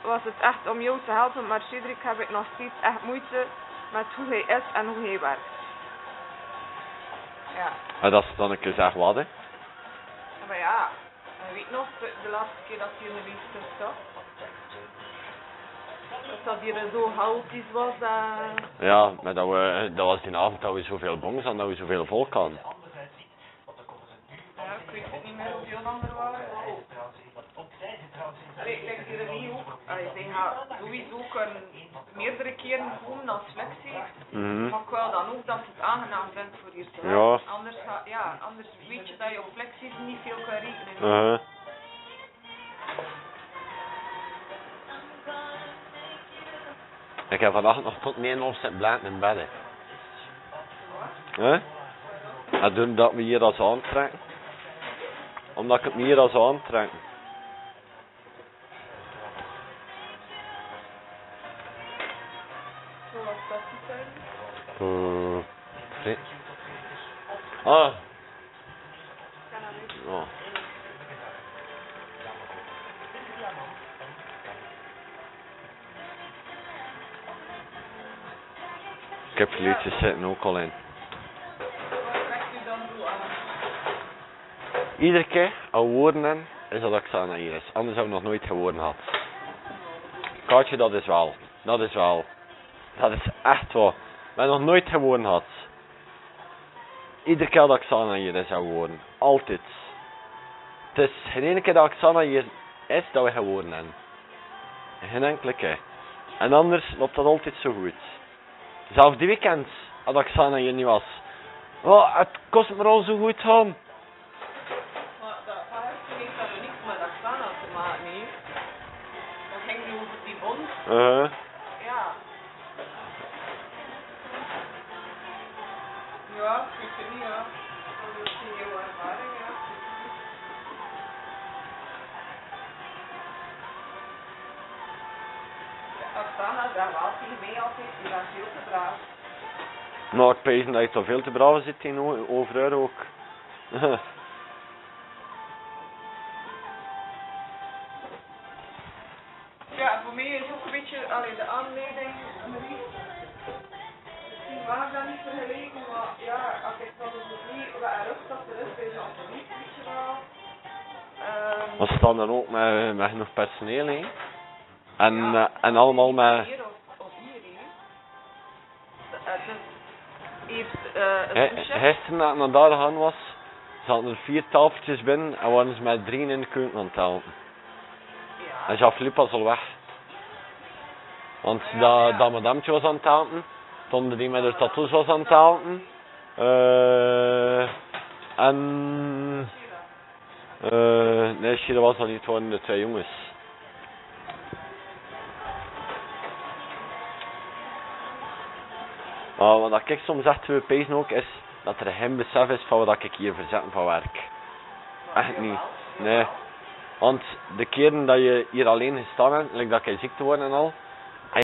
was het echt om jou te helpen, maar Cedric heb ik nog steeds echt moeite met hoe hij is en hoe hij werkt. Ja. En dat is dan een keer zeg wat, hè? Maar ja, je weet nog, de laatste keer dat hij geweest is, toch? Dat hier zo chaotisch was. Ja, maar dat was die avond dat we zoveel bongs hadden, dat we zoveel volk hadden. Ja, ik weet het niet meer hoeveel anderen waren. Lijkt hier niet ook. Zij gaan sowieso kunnen meerdere keren komen als flexie. Maar ik wil dan ook dat je het aangenaam vindt voor jezelf. Ja. Anders weet je dat je op flexies niet veel kan rekenen. Ik heb vannacht nog tot 9 uur zitten blijven in bed. Hè? En doen dat we hier als aantrekken. Omdat ik het me hier als aantrekken. Zo was dat niet Nee. Ah. Oh. Ik heb liedjes zitten ook al in. Iedere keer als we woorden hebben, is dat Oksana hier is. Anders hebben we nog nooit gewoorden gehad. Kaartje, dat is wel. Dat is wel. Dat is echt waar. We hebben nog nooit gewoorden gehad. Iedere keer dat Oksana hier is, hebben we gewoorden. Altijd. Het is geen ene keer dat Oksana hier is, dat we gewoorden hebben. Geen enkele keer. En anders loopt dat altijd zo goed. Zelfs die weekend, als Oksana hier niet was. Oh, het kost me al zo goed gaan. Maar dat heeft er niks met Oksana te maken, nee. Dat ging nu over die bond. Ja. Ja, ik weet het niet, ja. Dat is een nieuwe ervaring, ja. Oksana zegt wel tegen mij altijd, je bent veel te braaf. Nou, ik pees dat je toch veel te braaf zit tegenover haar ook. Ja, voor mij is ook een beetje de aanleiding, Marie. Misschien mag ik dat niet vergeleken, maar ja, als ik dan dus niet wat rust dat er is bij de absoluut, weet je wel. We staan dan ook met genoeg personeel, hè. En allemaal met... Hier of hier, hè. Eerst Gisteren dat ik naar daar gegaan was, zaten er 4 tafeltjes binnen en waren ze met 3 in de keuken aan het helpen. Ja. En Jean-Philippe was al weg. Want dat madamtje was aan het helpen, Tonde die met haar tattoos was aan het helpen. Nee, Shira was dat niet, het waren de 2 jongens. Wat ik soms echt wil pezen ook is dat er geen besef is van wat ik hier verzetten van werk. Echt niet. Nee. Want de keren dat je hier alleen gestaan hebt, like dat ik ziek te worden en al,